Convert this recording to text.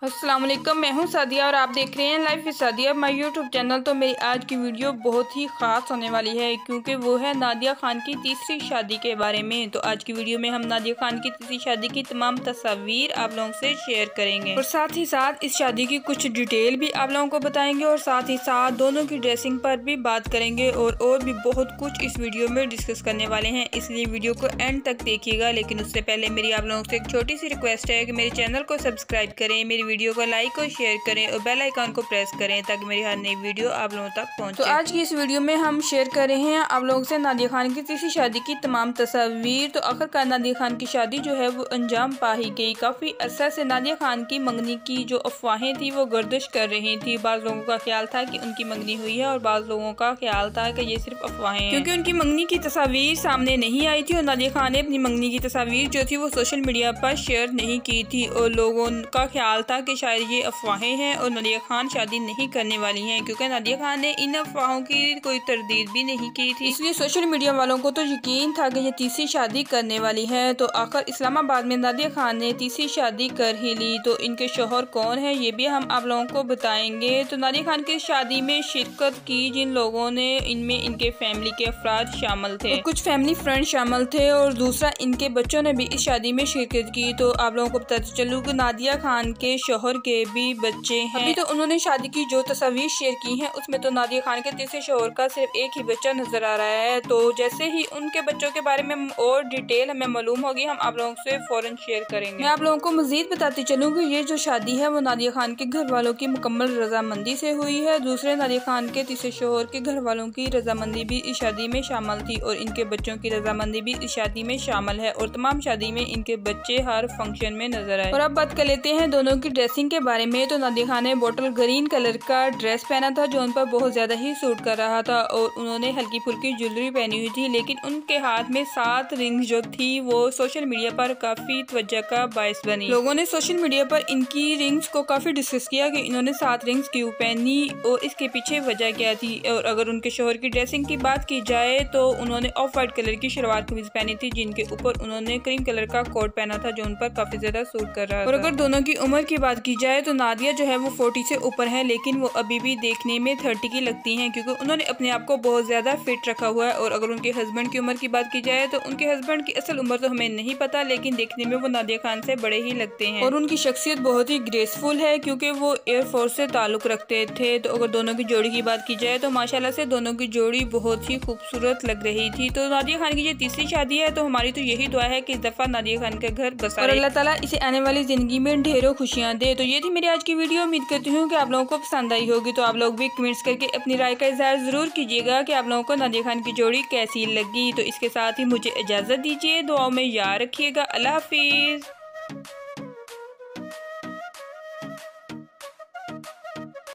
अस्सलाम वालेकुम, मैं हूं सादिया और आप देख रहे हैं life with Sadiya my YouTube channel. तो मेरी आज की वीडियो बहुत ही ख़ास होने वाली है क्योंकि वो है नादिया खान की तीसरी शादी के बारे में। तो आज की वीडियो में हम नादिया खान की तीसरी शादी की तमाम तस्वीर आप लोगों से शेयर करेंगे और साथ ही साथ इस शादी की कुछ डिटेल भी आप लोगों को बताएंगे और साथ ही साथ दोनों की ड्रेसिंग पर भी बात करेंगे और भी बहुत कुछ इस वीडियो में डिस्कस करने वाले हैं, इसलिए वीडियो को एंड तक देखिएगा। लेकिन उससे पहले मेरी आप लोगों से एक छोटी सी रिक्वेस्ट है कि मेरे चैनल को सब्सक्राइब करें, मेरी वीडियो को लाइक और शेयर करें और बेल आइकन को प्रेस करें ताकि मेरी हर नई वीडियो आप लोगों तक पहुंचे। तो आज की इस वीडियो में हम शेयर कर रहे हैं आप लोगों से नादिया खान की तीसरी शादी की तमाम तस्वीर। तो आखिरकार नादिया खान की शादी जो है वो अंजाम पा ही गई। काफी अरसा से नादिया खान की मंगनी की जो अफवाहें थी वो गर्दिश कर रही थी। बाज़ लोगों का ख्याल था कि उनकी मंगनी हुई है और बाज़ लोगों का ख्याल था कि ये सिर्फ अफवाहें हैं, क्योंकि उनकी मंगनी की तस्वीर सामने नहीं आई थी और नादिया खान ने अपनी मंगनी की तस्वीर जो थी वो सोशल मीडिया पर शेयर नहीं की थी और लोगों का ख्याल था कि शायद ये अफवाहें हैं और नादिया खान शादी नहीं करने वाली हैं, क्योंकि नादिया खान ने इन अफवाहों की कोई तरदीद भी नहीं की थी। इसलिए सोशल मीडिया वालों को तो यकीन था कि ये तीसरी शादी करने वाली है। तो आखिर इस्लामाबाद में नादिया खान ने तीसरी शादी कर ही ली। तो इनके शोहर कौन है ये भी हम आप लोगों को बताएंगे। तो नादिया खान की शादी में शिरकत की जिन लोगों ने, इनमें इनके फैमिली के अफराद शामिल थे और कुछ फैमिली फ्रेंड शामिल थे और दूसरा इनके बच्चों ने भी इस शादी में शिरकत की। तो आप लोगों को बताते चलूं कि नादिया खान के शोहर के भी बच्चे हैं। अभी तो उन्होंने शादी की जो तस्वीर शेयर की हैं उसमें तो नादिया खान के तीसरे शोहर का सिर्फ एक ही बच्चा नजर आ रहा है। तो जैसे ही उनके बच्चों के बारे में और डिटेल हमें मालूम होगी हम आप लोगों से फौरन शेयर करेंगे। मैं आप लोगों को मजीद बताती चलूँ कि ये जो शादी है वो नादिया खान के घर वालों की मुकम्मल रजामंदी से हुई है। दूसरे नादिया खान के तीसरे शोहर के घर वालों की रजामंदी भी इस शादी में शामिल थी और इनके बच्चों की रजामंदी भी इस शादी में शामिल है और तमाम शादी में इनके बच्चे हर फंक्शन में नजर आए। और अब बात कर लेते हैं दोनों की ड्रेसिंग के बारे में। तो नादिया खान ने बॉटल ग्रीन कलर का ड्रेस पहना था जो उन पर बहुत ज्यादा ही सूट कर रहा था और उन्होंने हल्की फुल्की ज्वेलरी पहनी हुई थी, लेकिन उनके हाथ में 7 रिंग्स जो थी वो सोशल मीडिया पर काफी तवज्जो का बायस बनी। लोगों ने सोशल मीडिया पर इनकी रिंग्स को काफी डिस्कस किया कि इन्होंने 7 रिंग्स क्यों पहनी और इसके पीछे वजह क्या थी। और अगर उनके शोहर की ड्रेसिंग की बात की जाए तो उन्होंने ऑफ वाइट कलर की शलवार कमीज पहनी थी जिनके ऊपर उन्होंने क्रीम कलर का कोट पहना था जो उन पर काफी ज्यादा सूट कर रहा था। और अगर दोनों की उम्र की बात की जाए तो नादिया जो है वो 40 से ऊपर है, लेकिन वो अभी भी देखने में 30 की लगती हैं क्योंकि उन्होंने अपने आप को बहुत ज्यादा फिट रखा हुआ है। और अगर उनके हस्बैंड की उम्र की बात की जाए तो उनके हस्बैंड की असल उम्र तो हमें नहीं पता, लेकिन देखने में वो नादिया खान से बड़े ही लगते हैं और उनकी शख्सियत बहुत ही ग्रेसफुल है क्योंकि वो एयरफोर्स से ताल्लुक रखते थे। तो अगर दोनों की जोड़ी की बात की जाए तो माशाल्लाह से दोनों की जोड़ी बहुत ही खूबसूरत लग रही थी। तो नादिया खान की ये तीसरी शादी है तो हमारी तो यही दुआ है कि इस दफा नादिया खान का घर बसा और अल्लाह ताला इसे आने वाली जिंदगी में ढेरों खुशियां दे। तो ये थी मेरी आज की वीडियो। उम्मीद करती हूँ कि आप लोगों को पसंद आई होगी। तो आप लोग भी कमेंट्स करके अपनी राय का इजहार जरूर कीजिएगा कि आप लोगों को नादिया खान की जोड़ी कैसी लगी। तो इसके साथ ही मुझे इजाजत दीजिए, दुआओं में याद रखिएगा। अल्लाह हाफिज।